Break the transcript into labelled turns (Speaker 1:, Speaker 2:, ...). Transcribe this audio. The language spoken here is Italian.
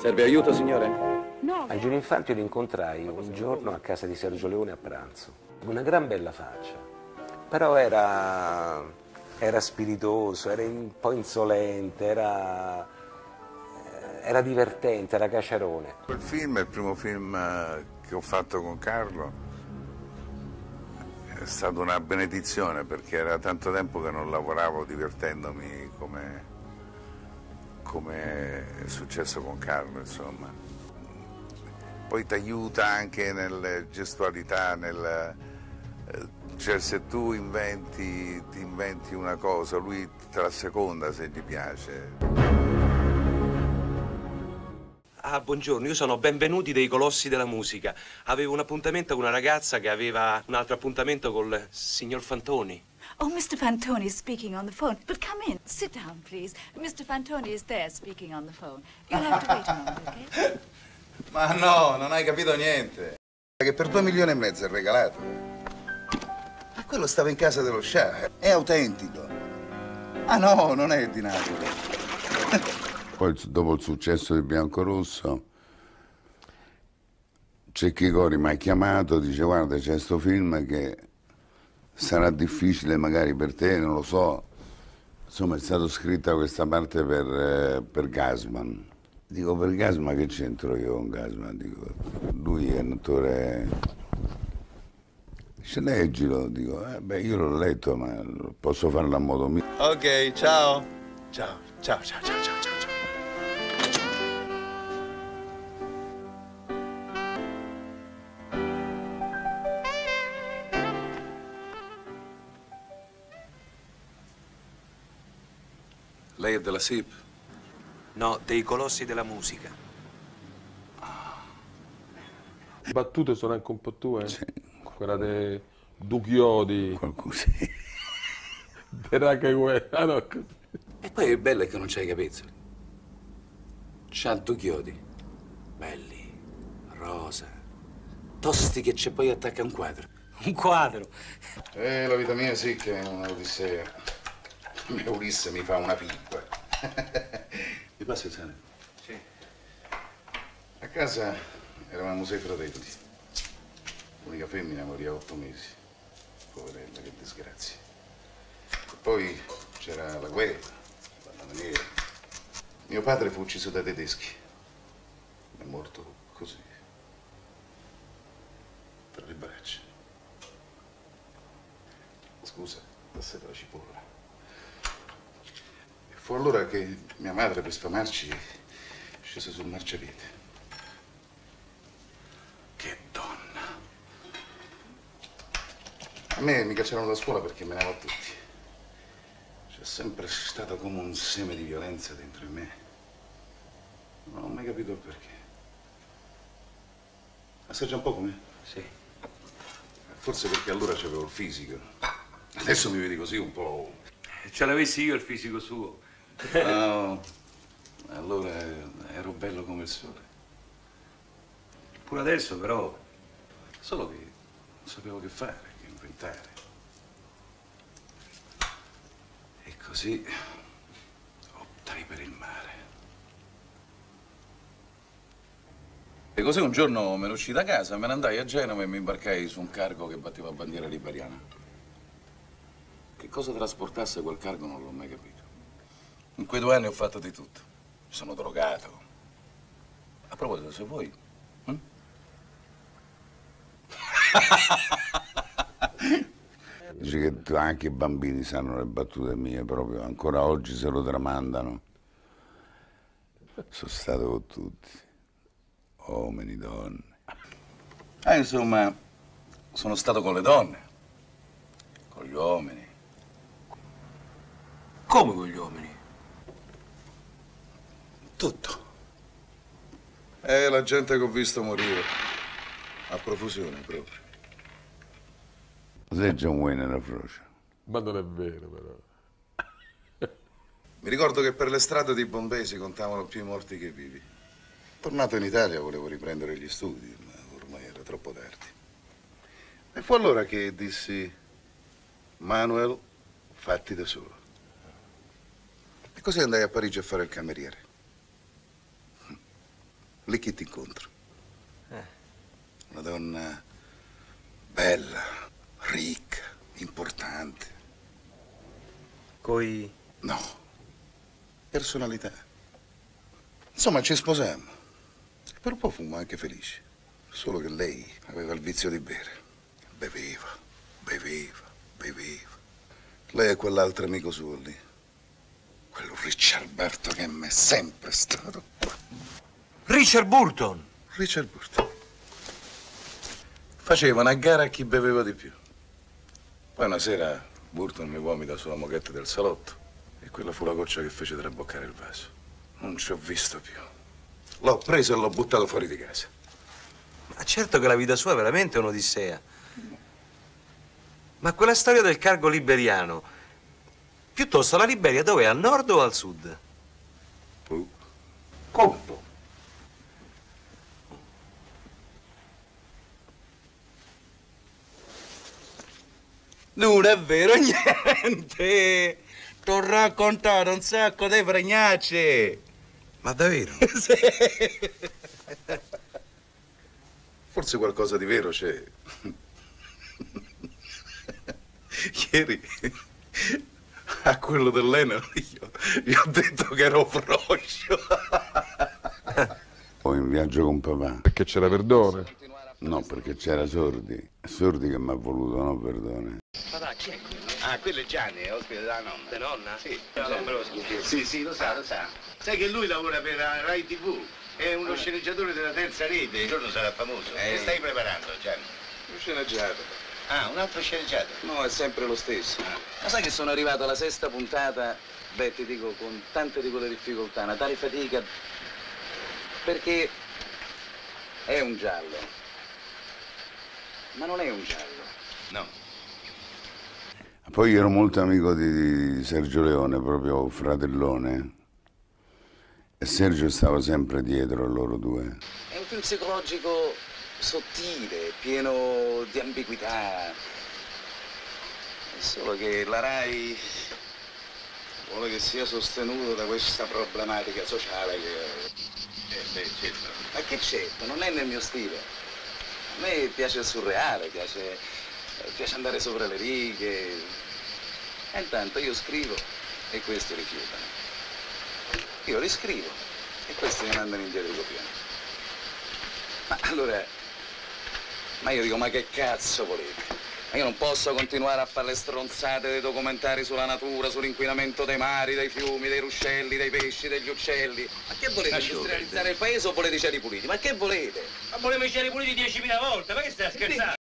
Speaker 1: Serve aiuto, signore?
Speaker 2: No. A Gino Infante lo incontrai un giorno a casa di Sergio Leone a pranzo. Una gran bella faccia, però era spiritoso, era un po' insolente, era divertente, era caciarone.
Speaker 3: Quel film è il primo film che ho fatto con Carlo. È stata una benedizione perché era tanto tempo che non lavoravo divertendomi come è successo con Carlo, insomma. Poi ti aiuta anche nelle gestualità, cioè se tu ti inventi una cosa, lui te la seconda se gli piace.
Speaker 4: Ah, buongiorno, io sono Benvenuti dei Colossi della Musica. Avevo un appuntamento con una ragazza che aveva un altro appuntamento col signor Fantoni.
Speaker 5: Oh, Mr. Fantoni is speaking on the phone. But come in. Sit down, please. Mr. Fantoni is there speaking on the phone. You'll have to wait a moment, okay?
Speaker 6: Ma no, non hai capito niente. Che per 2,5 milioni è regalato. Ma quello stava in casa dello Shah. È autentico. Ah no, non è di Napoli.
Speaker 3: Poi dopo il successo di Biancorosso, Cecchi Cori mi ha chiamato, dice guarda c'è sto film che sarà difficile magari per te, non lo so. Insomma è stata scritta questa parte per Gassman. Dico per Gassman che c'entro io con Gassman? Dico, lui è un attore... Dice leggilo, dico, beh io l'ho letto ma posso farlo a modo mio.
Speaker 6: Ok, ciao. Ciao, ciao, ciao, ciao, ciao, ciao.
Speaker 1: Lei è della SIP?
Speaker 4: No, dei Colossi della Musica.
Speaker 7: Le battute sono anche un po' tue?
Speaker 3: Sì.
Speaker 7: Quella dei Duchiodi.
Speaker 3: Qualcosa.
Speaker 7: Ah, no.
Speaker 1: E poi è bello che non c'hai i capezzoli. C'ha due chiodi. Belli, rosa, tosti che c'è poi attacca un quadro.
Speaker 4: Un quadro?
Speaker 6: La vita mia sì che è un'odissea. Mio Ulisse mi fa una pippa. Mi passa il sale?
Speaker 1: Sì.
Speaker 6: A casa eravamo 6 fratelli. L'unica femmina morì a 8 mesi. Poverella, che disgrazia. E poi c'era la guerra, la maniera. Mio padre fu ucciso dai tedeschi. È morto così. Per le braccia. Scusa, passate la cipolla. Fu allora che mia madre, per sfamarci, scese sul marciapiede. Che donna! A me mi cacciarono da scuola perché menavo a tutti. C'è sempre stato come un seme di violenza dentro di me. Non ho mai capito il perché. Assaggia un po' come?
Speaker 4: Sì.
Speaker 6: Forse perché allora c'avevo il fisico. Adesso mi vedi così un po'...
Speaker 4: Ce l'avessi io il fisico suo.
Speaker 6: No, allora ero bello come il sole.
Speaker 4: Pure adesso, però.
Speaker 6: Solo che non sapevo che fare, che inventare. E così optai per il mare. E così un giorno me ne uscì da casa, me ne andai a Genova e mi imbarcai su un cargo che batteva bandiera liberiana. Che cosa trasportasse quel cargo non l'ho mai capito. In quei 2 anni ho fatto di tutto. Mi sono drogato. A proposito, se vuoi...
Speaker 3: Dice che anche i bambini sanno le battute mie, proprio ancora oggi se lo tramandano. Sono stato con tutti, uomini, donne.
Speaker 6: Insomma, sono stato con le donne, con gli uomini.
Speaker 4: Come con gli uomini?
Speaker 6: Tutto. La gente che ho visto morire, a profusione proprio.
Speaker 3: Sei John Wayne nella frocia.
Speaker 7: Ma non è vero, però.
Speaker 6: Mi ricordo che per le strade di Bombay si contavano più i morti che i vivi. Tornato in Italia volevo riprendere gli studi, ma ormai era troppo tardi. E fu allora che dissi, Manuel, fatti da solo. E così andai a Parigi a fare il cameriere. lì chi ti incontro? Una donna bella, ricca, importante.
Speaker 4: Coi...
Speaker 6: No, personalità. Insomma, ci sposammo. Per un po' fummo anche felici. Solo che lei aveva il vizio di bere. Beveva, beveva, beveva. Lei e quell'altro amico suo lì. Quello Ricciarberto che mi è sempre stato.
Speaker 4: Richard Burton!
Speaker 6: Richard Burton. Facevano a gara a chi beveva di più. Poi una sera Burton mi vomita sulla moquette del salotto e quella fu la goccia che fece traboccare il vaso. Non ci ho visto più. L'ho preso e l'ho buttato fuori di casa.
Speaker 4: Ma certo che la vita sua è veramente un'odissea. Ma quella storia del cargo liberiano, piuttosto la Liberia dove è? Al nord o al sud?
Speaker 6: Conto.
Speaker 8: Non è vero niente! T'ho raccontato un sacco di fregnacce!
Speaker 4: Ma davvero?
Speaker 8: Sì!
Speaker 6: Forse qualcosa di vero c'è. Ieri a quello dell'Enel gli ho detto che ero froscio.
Speaker 3: Poi in viaggio con papà.
Speaker 7: Perché c'era Verdone.
Speaker 3: No, perché c'era Sordi. Sordi che mi ha voluto, no, Verdone.
Speaker 8: Papà, chi è quello?
Speaker 6: Ah, quello è Gianni, è ospite della nonna.
Speaker 8: De nonna?
Speaker 6: Sì,
Speaker 8: Non me lo scrivi.
Speaker 6: sì, lo sa, lo sa. Sai che lui lavora per Rai TV, è uno sceneggiatore della terza rete. Un giorno sarà famoso. Che stai preparando, Gianni? Un sceneggiato. Ah, un altro sceneggiato?
Speaker 9: No, è sempre lo stesso. Ma sai che sono arrivato alla sesta puntata, beh, ti dico, con tante di quelle difficoltà, una tale fatica, perché è un giallo, ma non è un giallo.
Speaker 6: No.
Speaker 3: Poi io ero molto amico di Sergio Leone, proprio fratellone. E Sergio stava sempre dietro a loro due.
Speaker 9: È un film psicologico sottile, pieno di ambiguità. Solo che la Rai vuole che sia sostenuto da questa problematica sociale che...
Speaker 6: Beh, certo.
Speaker 9: Ma che certo, non è nel mio stile. A me piace il surreale, piace andare sopra le righe. E intanto io scrivo e questi rifiutano. Io riscrivo e questi mi mandano indietro i copioni. Ma allora, ma io dico, ma che cazzo volete? Ma io non posso continuare a fare le stronzate dei documentari sulla natura, sull'inquinamento dei mari, dei fiumi, dei ruscelli, dei pesci, degli uccelli. Ma che volete? Industrializzare il paese o volete i cieli puliti? Ma che volete?
Speaker 8: Ma volevamo i cieli puliti 10.000 volte, ma che stai scherzando?